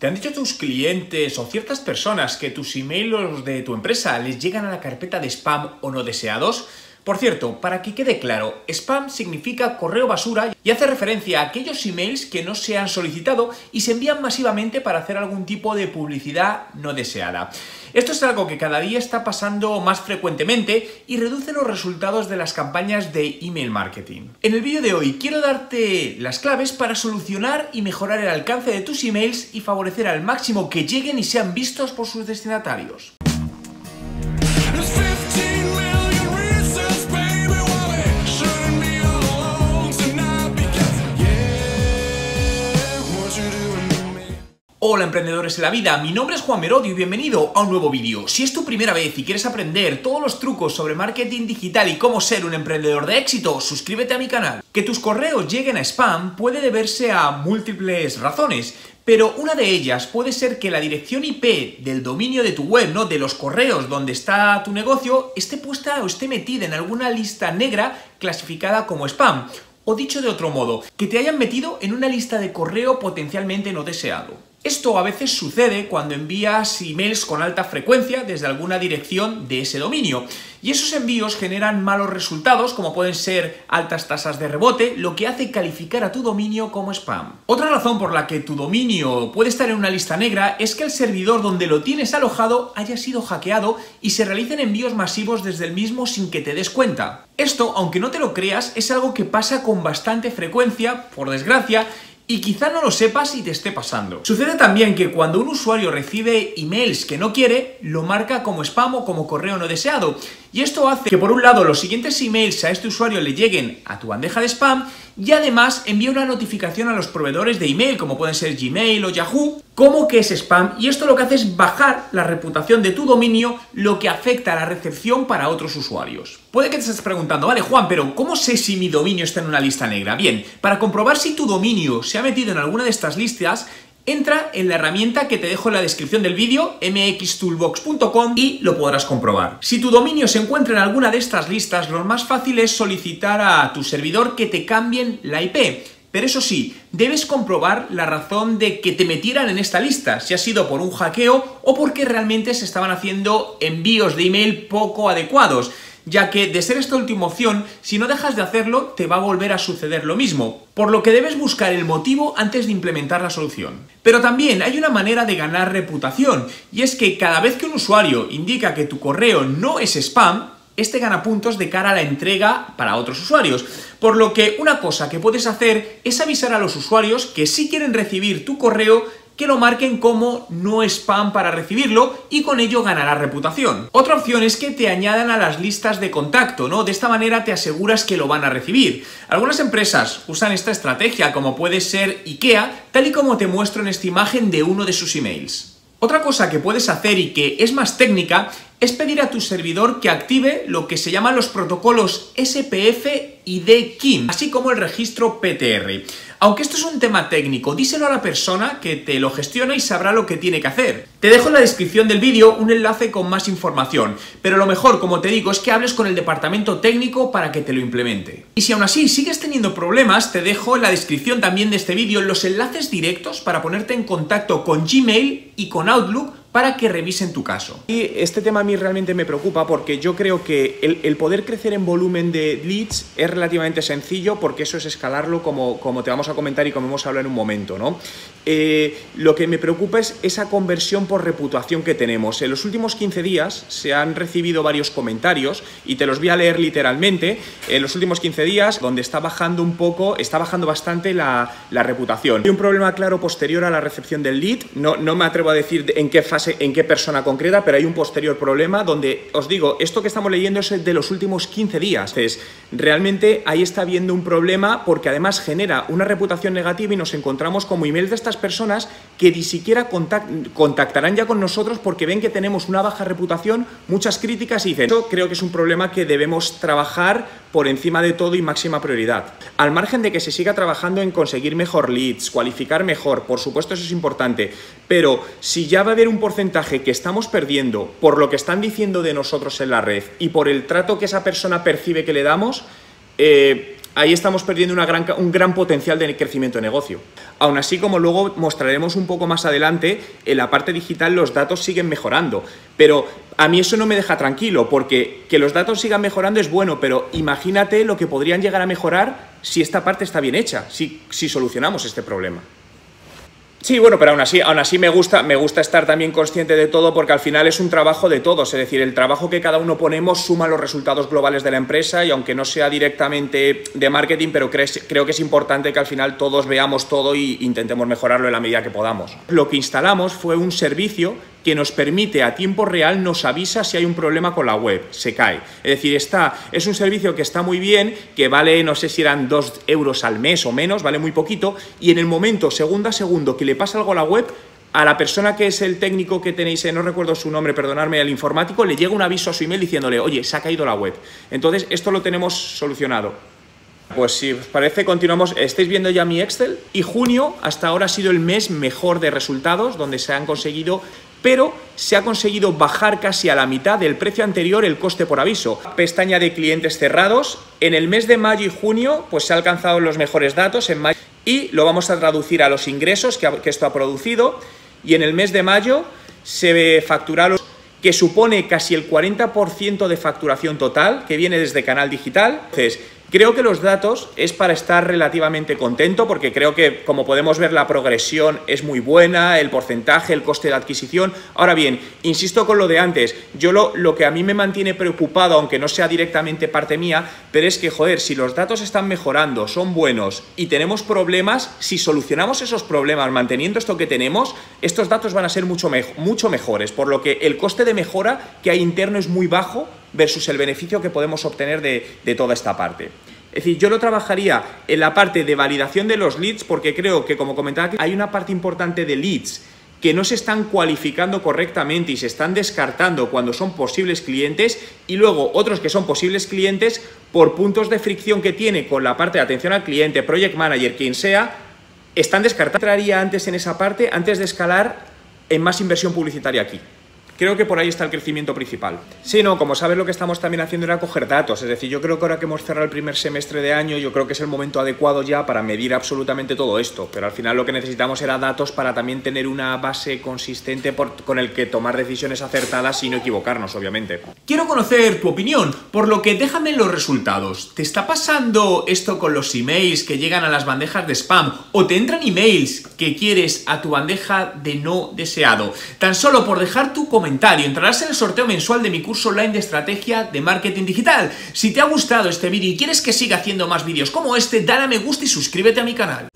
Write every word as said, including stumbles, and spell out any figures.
¿Te han dicho tus clientes o ciertas personas que tus emails de tu empresa les llegan a la carpeta de spam o no deseados? Por cierto, para que quede claro, spam significa correo basura y hace referencia a aquellos emails que no se han solicitado y se envían masivamente para hacer algún tipo de publicidad no deseada. Esto es algo que cada día está pasando más frecuentemente y reduce los resultados de las campañas de email marketing. En el vídeo de hoy quiero darte las claves para solucionar y mejorar el alcance de tus emails y favorecer al máximo que lleguen y sean vistos por sus destinatarios. Hola emprendedores de la vida, mi nombre es Juan Merodio y bienvenido a un nuevo vídeo. Si es tu primera vez y quieres aprender todos los trucos sobre marketing digital y cómo ser un emprendedor de éxito, suscríbete a mi canal. Que tus correos lleguen a spam puede deberse a múltiples razones, pero una de ellas puede ser que la dirección I P del dominio de tu web, ¿no?, de los correos donde está tu negocio, esté puesta o esté metida en alguna lista negra clasificada como spam. O dicho de otro modo, que te hayan metido en una lista de correo potencialmente no deseado. Esto a veces sucede cuando envías emails con alta frecuencia desde alguna dirección de ese dominio. Y esos envíos generan malos resultados, como pueden ser altas tasas de rebote, lo que hace calificar a tu dominio como spam. Otra razón por la que tu dominio puede estar en una lista negra es que el servidor donde lo tienes alojado haya sido hackeado y se realicen envíos masivos desde el mismo sin que te des cuenta. Esto, aunque no te lo creas, es algo que pasa con bastante frecuencia, por desgracia, y quizá no lo sepas y te esté pasando. Sucede también que cuando un usuario recibe emails que no quiere, lo marca como spam o como correo no deseado. Y esto hace que por un lado los siguientes emails a este usuario le lleguen a tu bandeja de spam y además envía una notificación a los proveedores de email, como pueden ser Gmail o Yahoo, como que es spam, y esto lo que hace es bajar la reputación de tu dominio, lo que afecta a la recepción para otros usuarios. Puede que te estés preguntando, vale Juan, pero ¿cómo sé si mi dominio está en una lista negra? Bien, para comprobar si tu dominio se ha metido en alguna de estas listas, entra en la herramienta que te dejo en la descripción del vídeo, m x toolbox punto com, y lo podrás comprobar. Si tu dominio se encuentra en alguna de estas listas, lo más fácil es solicitar a tu servidor que te cambien la I P. Pero eso sí, debes comprobar la razón de que te metieran en esta lista, si ha sido por un hackeo o porque realmente se estaban haciendo envíos de email poco adecuados, ya que de ser esta última opción, si no dejas de hacerlo, te va a volver a suceder lo mismo, por lo que debes buscar el motivo antes de implementar la solución. Pero también hay una manera de ganar reputación, y es que cada vez que un usuario indica que tu correo no es spam, este gana puntos de cara a la entrega para otros usuarios. Por lo que una cosa que puedes hacer es avisar a los usuarios que si quieren recibir tu correo, que lo marquen como no spam para recibirlo y con ello ganarás reputación. Otra opción es que te añadan a las listas de contacto, ¿no? De esta manera te aseguras que lo van a recibir. Algunas empresas usan esta estrategia, como puede ser IKEA, tal y como te muestro en esta imagen de uno de sus emails. Otra cosa que puedes hacer y que es más técnica es pedir a tu servidor que active lo que se llaman los protocolos S P F y D K I M, así como el registro P T R. Aunque esto es un tema técnico, díselo a la persona que te lo gestiona y sabrá lo que tiene que hacer. Te dejo en la descripción del vídeo un enlace con más información, pero lo mejor, como te digo, es que hables con el departamento técnico para que te lo implemente. Y si aún así sigues teniendo problemas, te dejo en la descripción también de este vídeo los enlaces directos para ponerte en contacto con Gmail y con Outlook para que revisen tu caso. Y este tema a mí realmente me preocupa porque yo creo que el, el poder crecer en volumen de leads es relativamente sencillo, porque eso es escalarlo como, como te vamos a comentar y como hemos hablado en un momento, ¿no? Eh, lo que me preocupa es esa conversión por reputación que tenemos. En los últimos quince días se han recibido varios comentarios y te los voy a leer literalmente. En los últimos quince días, donde está bajando un poco, está bajando bastante la, la reputación. Hay un problema claro posterior a la recepción del lead. No, no me atrevo a decir en qué fase, en qué persona concreta, pero hay un posterior problema donde, os digo, esto que estamos leyendo es de los últimos quince días. Entonces, realmente ahí está habiendo un problema, porque además genera una reputación negativa y nos encontramos como emails de estas personas que ni siquiera contact, contactarán ya con nosotros porque ven que tenemos una baja reputación, muchas críticas, y dicen, yo creo que es un problema que debemos trabajar por encima de todo y máxima prioridad. Al margen de que se siga trabajando en conseguir mejor leads, cualificar mejor, por supuesto eso es importante, pero si ya va a haber un porcentaje que estamos perdiendo por lo que están diciendo de nosotros en la red y por el trato que esa persona percibe que le damos, eh, ahí estamos perdiendo una gran, un gran potencial de crecimiento de negocio. Aún así, como luego mostraremos un poco más adelante, en la parte digital los datos siguen mejorando, pero a mí eso no me deja tranquilo, porque que los datos sigan mejorando es bueno, pero imagínate lo que podrían llegar a mejorar si esta parte está bien hecha, si, si solucionamos este problema. Sí, bueno, pero aún así, aún así me gusta, me gusta estar también consciente de todo, porque al final es un trabajo de todos, es decir, el trabajo que cada uno ponemos suma los resultados globales de la empresa, y aunque no sea directamente de marketing, pero creo, creo que es importante que al final todos veamos todo y intentemos mejorarlo en la medida que podamos. Lo que instalamos fue un servicio que nos permite a tiempo real, nos avisa si hay un problema con la web, se cae. Es decir, está, es un servicio que está muy bien, que vale, no sé si eran dos euros al mes o menos, vale muy poquito, y en el momento, segundo a segundo, que le pasa algo a la web, a la persona que es el técnico que tenéis, eh, no recuerdo su nombre, perdonadme, el informático, le llega un aviso a su email diciéndole, oye, se ha caído la web. Entonces, esto lo tenemos solucionado. Pues si os parece, continuamos. Estáis viendo ya mi Excel, y junio hasta ahora ha sido el mes mejor de resultados, donde se han conseguido, pero se ha conseguido bajar casi a la mitad del precio anterior el coste por aviso. Pestaña de clientes cerrados, en el mes de mayo y junio pues se han alcanzado los mejores datos en mayo, y lo vamos a traducir a los ingresos que, que esto ha producido, y en el mes de mayo se facturaron, que supone casi el cuarenta por ciento de facturación total, que viene desde Canal Digital. Entonces, creo que los datos es para estar relativamente contento, porque creo que, como podemos ver, la progresión es muy buena, el porcentaje, el coste de adquisición. Ahora bien, insisto con lo de antes, yo lo, lo que a mí me mantiene preocupado, aunque no sea directamente parte mía, pero es que, joder, si los datos están mejorando, son buenos y tenemos problemas, si solucionamos esos problemas manteniendo esto que tenemos, estos datos van a ser mucho, me mucho mejores, por lo que el coste de mejora que hay interno es muy bajo versus el beneficio que podemos obtener de, de toda esta parte. Es decir, yo lo trabajaría en la parte de validación de los leads, porque creo que, como comentaba, hay una parte importante de leads que no se están cualificando correctamente y se están descartando cuando son posibles clientes, y luego otros que son posibles clientes por puntos de fricción que tiene con la parte de atención al cliente, project manager, quien sea, están descartados. Entraría antes en esa parte, antes de escalar en más inversión publicitaria aquí. Creo que por ahí está el crecimiento principal. Sí, no, como sabes, lo que estamos también haciendo era coger datos. Es decir, yo creo que ahora que hemos cerrado el primer semestre de año, yo creo que es el momento adecuado ya para medir absolutamente todo esto. Pero al final lo que necesitamos era datos para también tener una base consistente por, con el que tomar decisiones acertadas y no equivocarnos, obviamente. Quiero conocer tu opinión, por lo que déjame los resultados. ¿Te está pasando esto con los emails que llegan a las bandejas de spam? ¿O te entran emails que quieres a tu bandeja de no deseado? Tan solo por dejar tu comentario comentario entrarás en el sorteo mensual de mi curso online de estrategia de marketing digital. Si te ha gustado este vídeo y quieres que siga haciendo más vídeos como este, dale a me gusta y suscríbete a mi canal.